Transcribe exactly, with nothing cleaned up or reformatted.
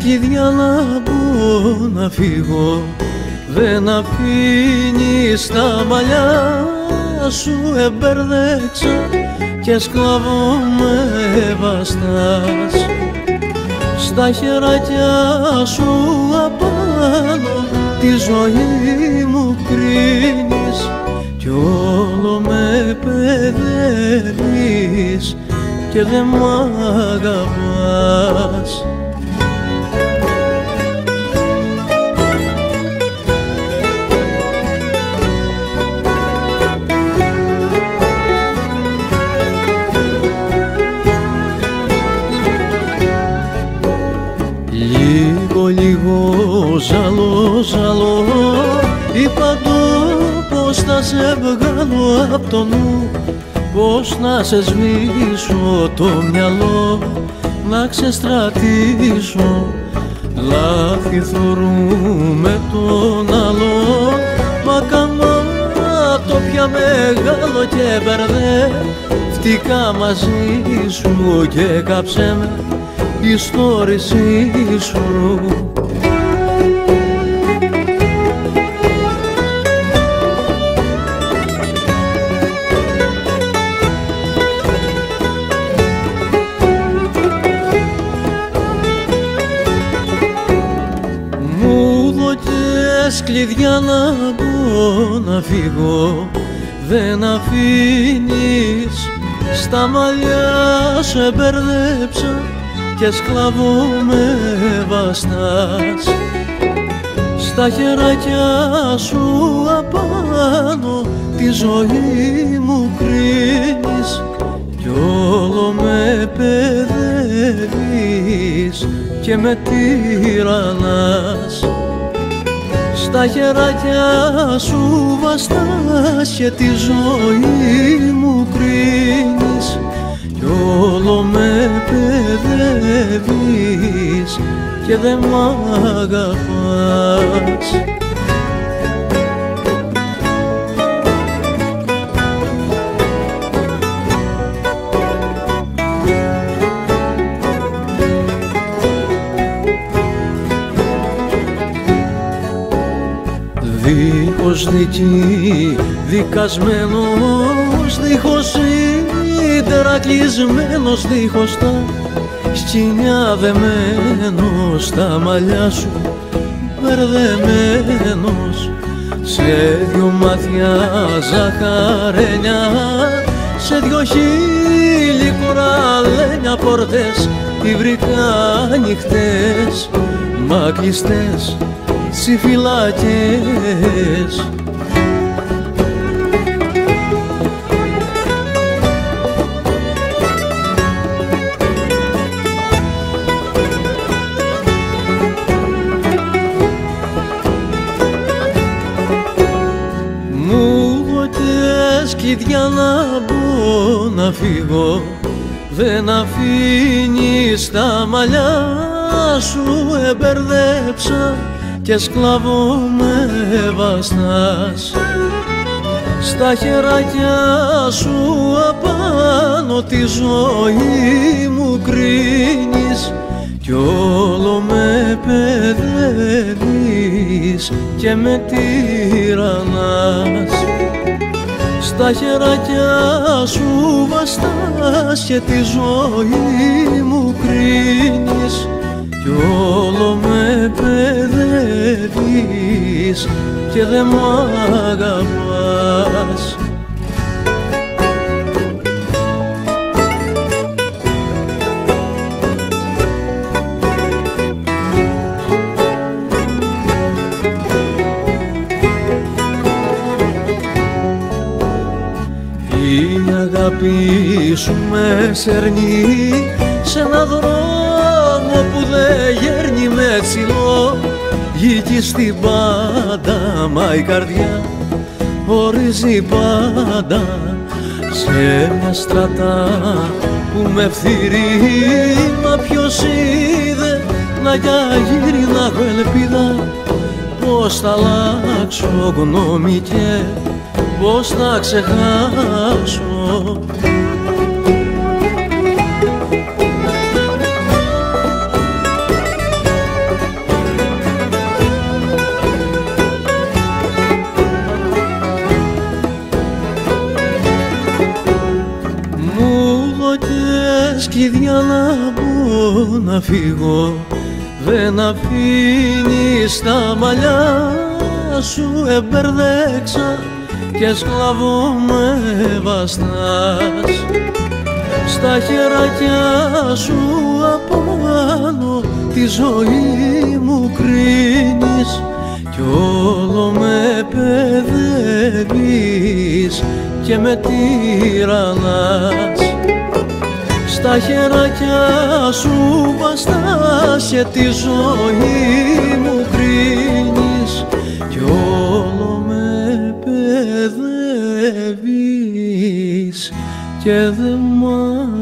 κλειδιά να μπω να φύγω, δεν αφήνεις τα μαλλιά σου εμπερδέξα και σκλαβό με βαστάς. Στα χεράκια σου απάνω τη ζωή μου κρίνεις κι όλο με παιδεύεις και δεν μ' αγαπάς. Λίγο λίγο ζαλό ζαλό είπα το πως θα σε βγάλω απ' το νου, πως να σε σβήσω το μυαλό, να ξεστρατήσω. Λάθη θωρούμε τον άλλο, μα καμάτο πια μεγάλο και μπερδεύτηκα μαζί σου και κάψε με η στόρηση σου. Μου δώκες κλειδιά να μπω να φύγω, δεν αφήνεις, στα μαλλιά σε μπερδέψα και σκλαβό με βαστάς. Στα χεράκια σου απάνω τη ζωή μου κρίνεις κι όλο με παιδεύεις και με τυραννάς. Στα χεράκια σου βαστάς και τη ζωή μου κρίνεις κι όλο με παιδεύεις και δεν μ' αγαπάς. Δίχως δική, δικασμένος, δίχως ύδερα κλεισμένος, δίχως τα σκοινιά δεμένος, στα μαλλιά σου μπερδεμένος. Σε δυο μάτια ζαχαρένια, σε δυο χείλη κοραλένια, πόρτες υβρικά ανοιχτές, μα κλειστές σι φυλακές. Μου δώκες κλειδιά να μπω να φύγω, δεν αφήνεις, τα μαλλιά σου εμπερδέψα και σκλαβό με βαστάς. Στα χεράκια σου απάνω τη ζωή μου κρίνεις κι όλο με παιδεύεις και με τυραννάς. Στα χεράκια σου βαστάς και τη ζωή μου κρίνεις κι όλο με παιδεύεις και δεν μ' αγαπάς. Η αγάπη σου με σερνεί σε έναν δρόμο που δεν γέρνει με ξυλό, γύκει στην πάντα, μα η καρδιά ορίζει πάντα σε μια στρατά που με φθυρεί. Μα ποιος είδε να γύρει να έχω ελπίδα, πως θα αλλάξω γνώμη και πως θα ξεχάσω. ταξίδια να μπω να φύγω, δεν αφήνεις τα μαλλιά σου εμπερδέξα και σκλαβό με βαστάς. Στα χεράκια σου από πάνω τη ζωή μου κρίνεις κι όλο με παιδεύεις και με τυραννάς. Στα χεράκια σου βαστάς και τη ζωή μου κρίνεις κι όλο με παιδεύεις και δεν μ'